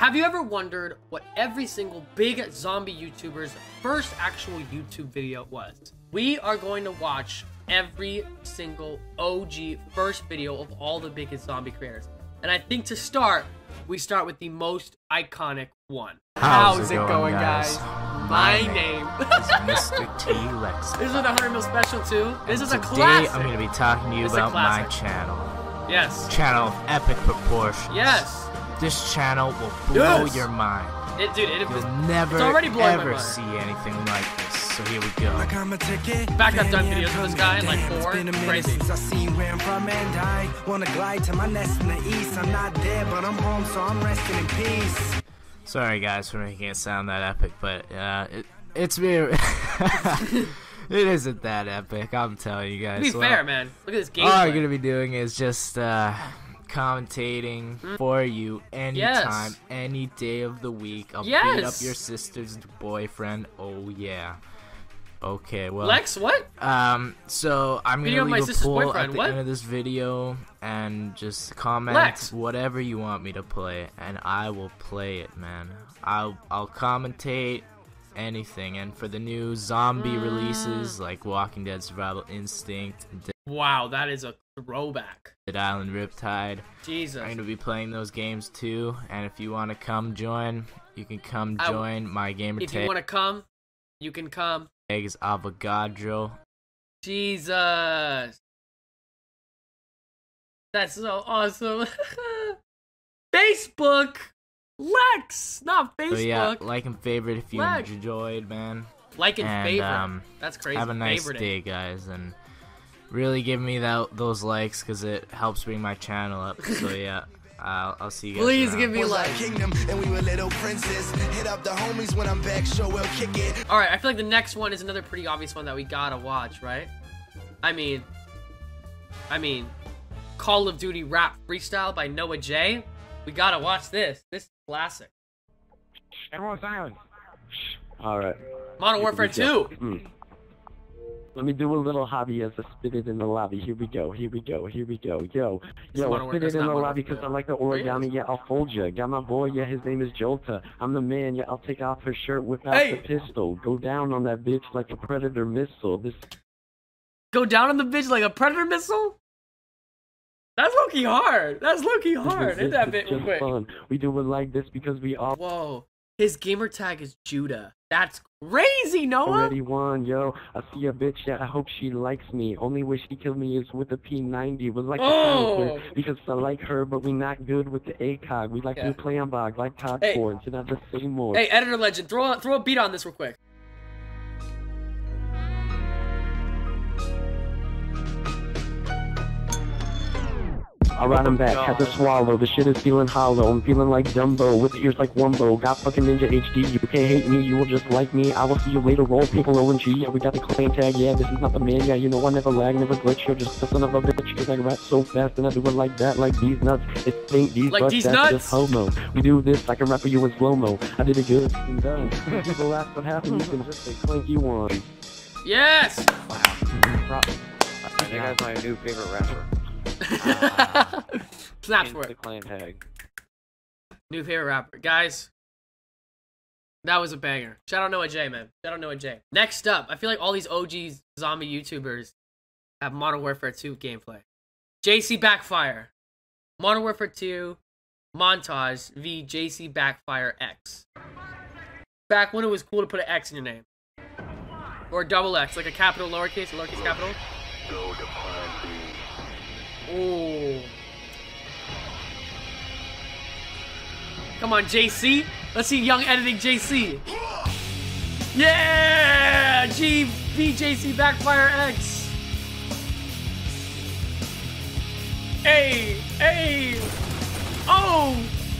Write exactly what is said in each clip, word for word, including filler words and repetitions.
Have you ever wondered what every single big zombie YouTuber's first actual YouTube video was? We are going to watch every single O G first video of all the biggest zombie creators. And I think to start, we start with the most iconic one. How's, How's it it going, going, guys? guys? My My name is MrTLexify. This is a one hundred mil special too. This And is a today classic. I'm going to be talking to you This is a about my classic. channel. Yes. Channel of epic proportions. Yes. This channel will blow Yes. your mind. It, dude, it, You'll it's never already blowing my ever mind. see anything like this. So here we go. In fact, I've done videos with this guy, like four. Crazy. Since I seen where I'm from and I wanna glide to my nest in the east. I'm not there, but I'm home, so I'm resting in peace. Sorry guys for making it sound that epic, but uh, it, it's very... It isn't that epic, I'm telling you guys. To be Well, fair, man. Look at this gameplay. all we're gonna be doing is just uh, commentating Mm. for you anytime, Yes. any day of the week. I'll beat Yes. up your sister's boyfriend. Oh yeah. Okay, well. Lex, what? Um. So I'm Beating gonna up my leave a sister's poll boyfriend, at the what? end of this video and just comment Lex. whatever you want me to play, and I will play it, man. I'll I'll commentate anything, and for the new zombie Mm. releases like Walking Dead Survival Instinct, Wow, that is a throwback. Dead Island Riptide, Jesus. I'm gonna be playing those games too. And if you want to come join, you can come I- join. My gamer If you tag want to come, you can come. is Avogadro. Jesus. That's so awesome. Facebook. Lex, not Facebook. So yeah, like and favorite if you Lex. enjoyed, man. Like and, And favorite. um, That's crazy. have a nice Favorite day, guys, and really give me that those likes because it helps bring my channel up. So yeah, I'll, I'll see you guys Please around. give me Was like. our kingdom, and we were little princes. Hit up the homies when I'm back, sure we'll kick it. All right, I feel like the next one is another pretty obvious one that we gotta watch, right? I mean, I mean, Call of Duty Rap Freestyle by Noah J. We gotta watch this. This is classic. Everyone silent. All right. Modern Warfare two. Mm. Let me do a little hobby as I spit it in the lobby. Here we go. Here we go. Here we go. Yo, yo, Modern I Warfare- spit that's it in not the Modern lobby Warfare. because I like the Oh, yeah. origami. Yeah, I'll fold ya. Got my boy. Yeah, his name is Jolta. I'm the man. Yeah, I'll take off her shirt, whip out Hey. the pistol, go down on that bitch like a predator missile. This Go down on the bitch like a predator missile? That's low-key hard. That's low-key hard. Hit that bit real just quick. fun. We do it like this because we all Whoa. His gamer tag is Judah. That's crazy, Noah. already won, yo. I see a bitch, yeah, I hope she likes me. Only way she kill me is with a P ninety. Was like Oh. a counselor, because I like her, but we not good with the A C O G. We like Yeah. to play on bog, like Todd Hey. Ford. Should have to say more. Hey, editor legend, throw a, throw a beat on this real quick. Alright, I'm back. Had to swallow. The shit is feeling hollow. I'm feeling like Dumbo with ears like Wumbo. Got fucking Ninja H D. You can't hate me. You will just like me. I will see you later. Roll people O M G. Yeah, we got the clan tag. Yeah, this is not the man. Yeah, you know I never lag, never glitch. You're just a son of a bitch. Cause I rap so fast and I do it like that. Like these nuts. It ain't these Like but these that's nuts? just homo. We do this. I can rap for you in slow-mo. I did it good and done. People ask what happened. You can just say clanky one. Yes. That guy's my new favorite rapper. Snaps In for the it. clan tag. New favorite rapper. Guys, that was a banger. Shout out Noah J, man. Shout out Noah J. Next up, I feel like all these O G zombie YouTubers have Modern Warfare two gameplay. JCBackfire. Modern Warfare two montage v JCBackfire X. Back when it was cool to put an X in your name. Or a double X, like a capital, lowercase, a lowercase capital. Go to plan B. Ooh. Come on, J C. Let's see young editing J C. Yeah! G B J C Backfire X. Hey! Hey! Oh!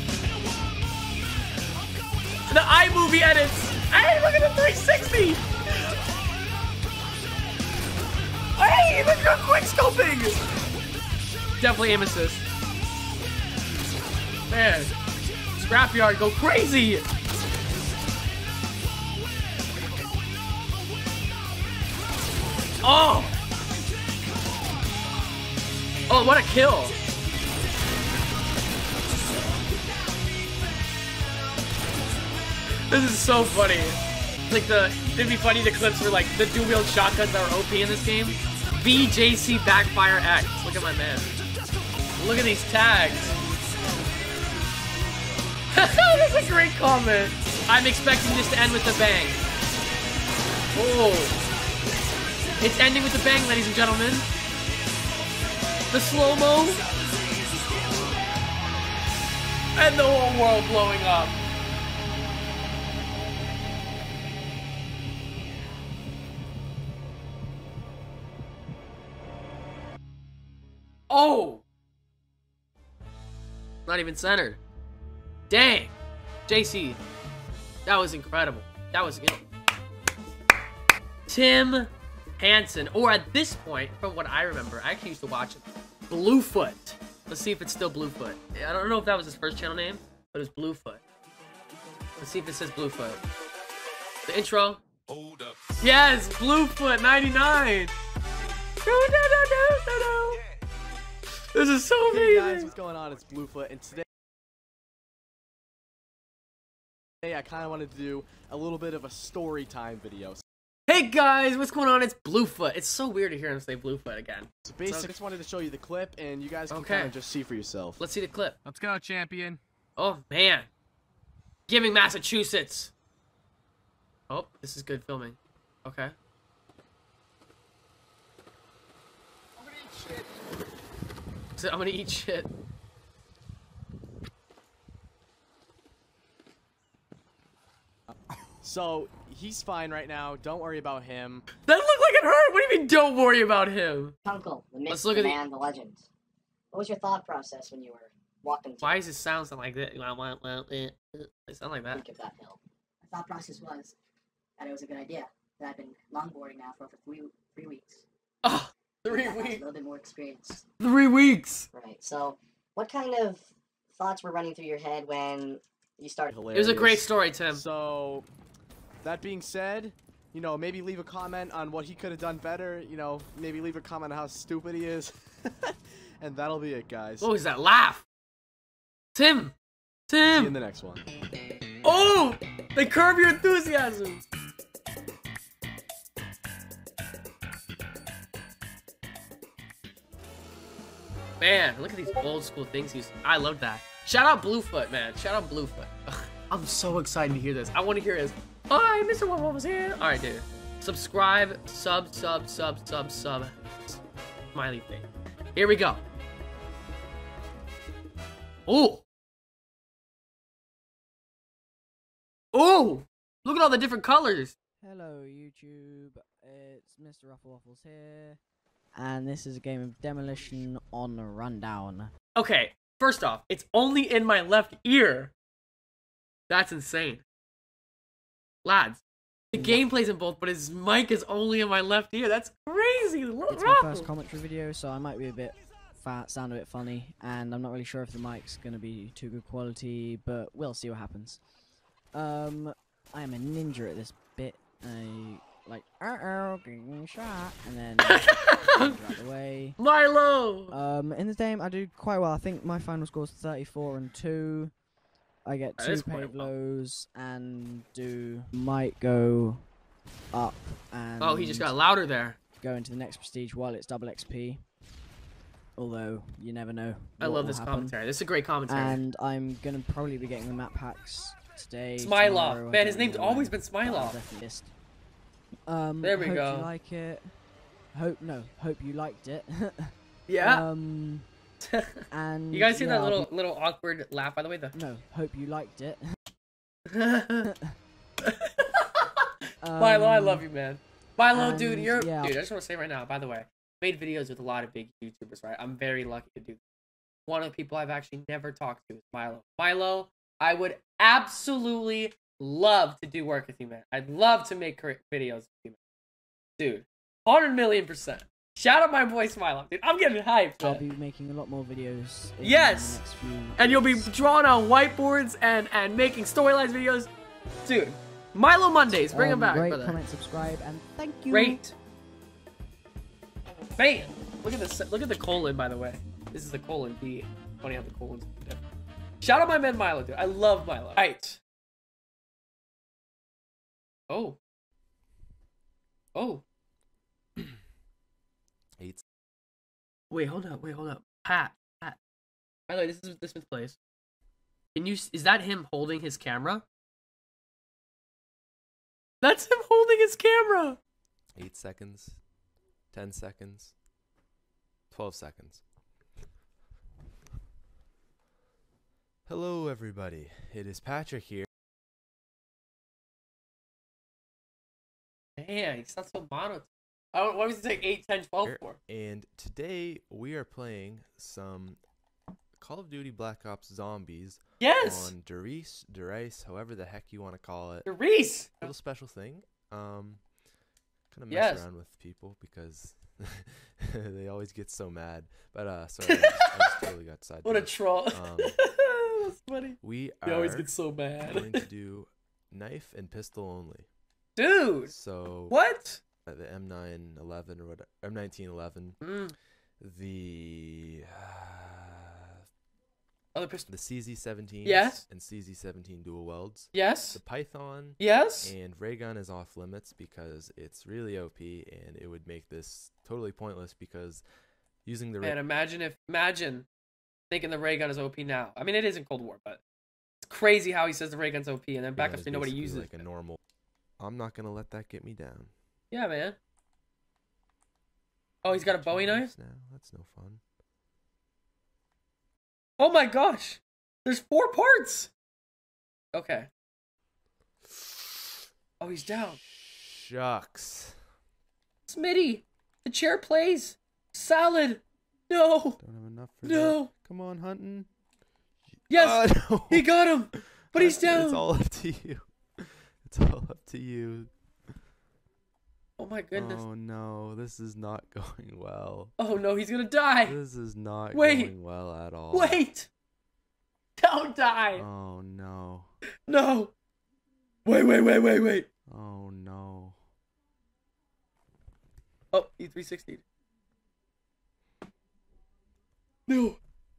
The iMovie edits. Hey, look at the three sixty! Hey, look at the quick scoping! Definitely aim assist. Man. Scrapyard, go crazy! Oh! Oh, what a kill! This is so funny. Like the, it'd be funny the clips were like the dual-wield shotguns that were O P in this game. V J C Backfire X. Look at my man. Look at these tags. That's a great comment. I'm expecting this to end with a bang. Oh. It's ending with a bang, ladies and gentlemen. The slow-mo. And the whole world blowing up. Oh! Not even centered. Dang! J C. That was incredible. That was good. Tim Hansen. Or at this point, from what I remember, I actually used to watch it. Bluefoot. Let's see if it's still Bluefoot. I don't know if that was his first channel name, but it was Bluefoot. Let's see if it says Bluefoot. The intro. Hold up. Yes! Bluefoot ninety-nine! No, no, no, no, no, no. This is so amazing. Hey guys, what's going on? It's Bluefoot, and today Hey, I kind of wanted to do a little bit of a story time video. Hey guys, what's going on? It's Bluefoot. It's so weird to hear him say Bluefoot again. So basically, I just wanted to show you the clip, and you guys can Okay. kind of just see for yourself. Let's see the clip. Let's go, champion. Oh man, giving Massachusetts. Oh, this is good filming. Okay. I'm gonna eat shit. So I'm gonna eat shit. So he's fine right now. Don't worry about him. That looked like it hurt. What do you mean? Don't worry about him. Uncle, the myth, Let's look the at the- man, the legend. What was your thought process when you were walking to Why does it sound something like that? It sound like the that. peak of that hill? My thought process was that it was a good idea. That I've been longboarding now for over three three weeks. Oh, three I was A weeks. little bit more experience. Three weeks. Right. So, what kind of thoughts were running through your head when you started? It was a great story, Tim. So, that being said, you know, maybe leave a comment on what he could have done better. You know, maybe leave a comment on how stupid he is. And that'll be it, guys. What was that laugh? Tim. See you in Tim. the next one. Oh, they curb your enthusiasm. Man, look at these old school things he's. I love that. Shout out Bluefoot, man. Shout out Bluefoot. Ugh, I'm so excited to hear this. I want to hear his. Hi, Mister Waffles here. All right, dude. Subscribe, sub, sub, sub, sub, sub. Smiley thing. Here we go. Oh. Oh. Look at all the different colors. Hello YouTube, it's Mister Roffelwaffles here, and this is a game of Demolition on Rundown. Okay, first off, it's only in my left ear. That's insane. Lads, the gameplay's in both, but his mic is only in my left ear. That's crazy. It's my first commentary video, so I might be a bit fat, sound a bit funny, and I'm not really sure if the mic's going to be too good quality, but we'll see what happens. Um, I am a ninja at this bit. I, like, uh-oh, getting shot, and then out the way. Milo! Um, in the game, I do quite well. I think my final score is thirty-four and two. I get That two is quite paid well. lows, and do might go up and Oh, he just got louder there. go into the next prestige while it's double X P. Although, you never know. I what love will this happen. commentary. This is a great commentary. And I'm gonna probably be getting the map packs today. Smilov. tomorrow, I Man, his don't name's know always when, been but I'll Smilov. definitely list. Um, There we hope go. you like it. Hope no, hope you liked it. Yeah. um, and You guys see yeah, that I'll little be- little awkward laugh, by the way? The No, hope you liked it. Milo, I Um, love you, man. Milo, dude, and, you're yeah. dude. I just want to say right now, by the way, made videos with a lot of big YouTubers, right? I'm very lucky to do. One of the people I've actually never talked to is Milo. Milo, I would absolutely love to do work with you, man. I'd love to make cur- videos with you, man. Dude. one hundred million percent. Shout out my boy Smilo. Dude, I'm getting hyped, I'll man. be making a lot more videos. In Yes! The next few And you'll be weeks. drawing on whiteboards and, and making storylines videos. Dude, Milo Mondays, bring him Um, back, Rate, brother. comment, subscribe, and thank you. Great. Bam! Look at this. Look at the colon, by the way. This is the colon. B. Funny how the colon's different. Shout out my man Milo, dude. I love Milo. All right. Oh. Oh. Eight. Wait, hold up. Wait, hold up. Pat. Pat. By the way, this is TheSmithPlays. Can you? Is that him holding his camera? That's him holding his camera. Eight seconds. Ten seconds. Twelve seconds. Hello, everybody. It is Patrick here. Damn, he's not so monotone. Oh, why was it take eight, ten, twelve for? And today we are playing some Call of Duty Black Ops Zombies. Yes. On Derice, Derice, however the heck you want to call it. Derice. A little special thing. Um, kind of mess Yes. around with people because they always get so mad. But uh, sorry, I just, I just totally got sidetracked. What a troll. Um, That's funny. We He are always gets so mad. going to do knife and pistol only. Dude. So what? Uh, the M nine eleven or what? M nineteen eleven. Mm. The uh, other pistol. The C Z seventeen. Yes. And C Z seventeen dual welds. Yes. The Python. Yes. And ray gun is off limits because it's really O P and it would make this totally pointless because using the. Man, imagine if imagine thinking the ray gun is O P now. I mean, it is in Cold War, but it's crazy how he says the ray gun's O P and then back up to nobody uses like a normal. I'm not gonna let that get me down. Yeah, man. Oh, he's got a Bowie knife? Now. That's no fun. Oh my gosh! There's four parts! Okay. Oh, he's down. Shucks. Smitty! The chair plays! Salad! No! Don't have enough for No! that. Come on, Hunting. Yes! Oh, no. He got him! But he's down! It's all up to you. It's all up to you. Oh my goodness. Oh no, this is not going well. Oh no, he's gonna die. This is not Wait. going well at all. Wait! Don't die! Oh no. No! Wait, wait, wait, wait, wait. Oh no. Oh, E three sixty. No!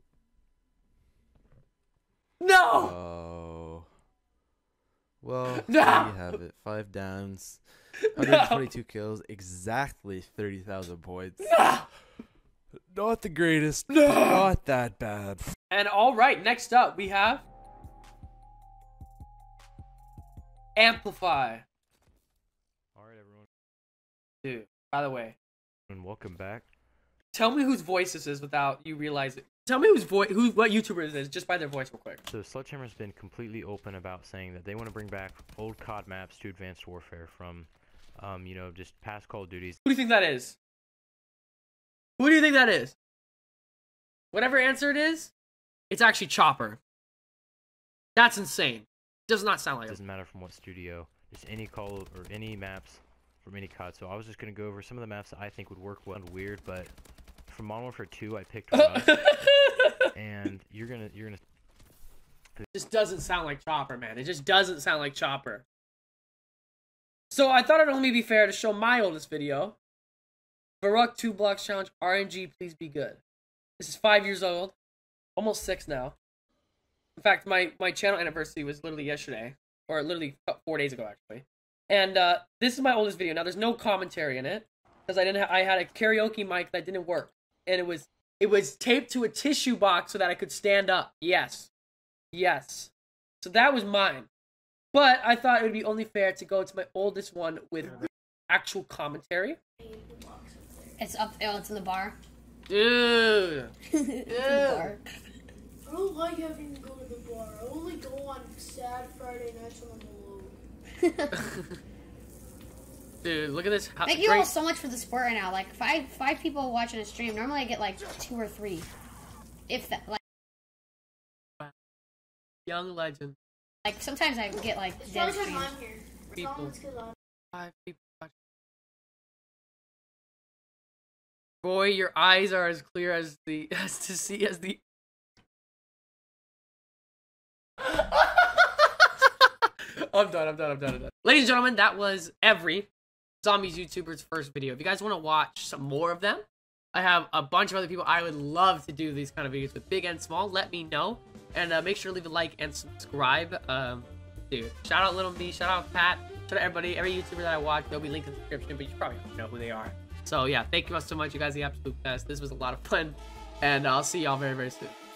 No! Oh. Well, No! there you have it. Five downs. one hundred twenty-two no. kills, exactly thirty thousand points. No! Not the greatest. No! Not that bad. And alright, next up we have Amplify. Alright, everyone. Dude, by the way. And welcome back. Tell me whose voice this is without you realizing. Tell me whose voice, who, what YouTuber this is, just by their voice real quick. So Sledgehammer's been completely open about saying that they want to bring back old C O D maps to Advanced Warfare from, um, you know, just past Call of Duties. Who do you think that is? Who do you think that is? Whatever answer it is, it's actually Chopper. That's insane. Does not sound like it. Doesn't matter from what studio. Just any call or any maps from any C O D. So I was just gonna go over some of the maps that I think would work well. Weird, but from Modern Warfare two, I picked Rust. And you're gonna you're gonna. It just doesn't sound like Chopper, man. It just doesn't sound like Chopper. So I thought it'd only be fair to show my oldest video. Varuk two blocks challenge R N G, please be good. This is five years old, almost six now. In fact, my my channel anniversary was literally yesterday, or literally four days ago actually. And uh, this is my oldest video. Now there's no commentary in it because I didn't. Ha I had a karaoke mic that didn't work, and it was it was taped to a tissue box so that I could stand up. Yes, yes. So that was mine. But I thought it would be only fair to go to my oldest one with actual commentary. It's up. Oh, it's in the bar. Dude. It's in the bar. I don't like having to go to the bar. I only go on sad Friday nights when I'm alone. Dude, look at this. How Thank you great. all so much for the support right now. Like five five people watching a stream. Normally I get like two or three, if that. Like young legend. Like sometimes I get like it's dead because streams. I'm here. People. It's because I'm Five people. Boy, your eyes are as clear as the as to see as the. I'm done, I'm done, I'm done, I'm done. Ladies and gentlemen, that was every Zombies YouTuber's first video. If you guys want to watch some more of them, I have a bunch of other people I would love to do these kind of videos with, big and small. Let me know. And uh, make sure to leave a like and subscribe. Um, dude, shout out Little Me, shout out Pat, Shout out everybody, every YouTuber that I watch, they'll be linked in the description, but you probably don't know who they are. So yeah, thank you all so much. You guys are the absolute best. This was a lot of fun, and I'll see y'all very, very soon.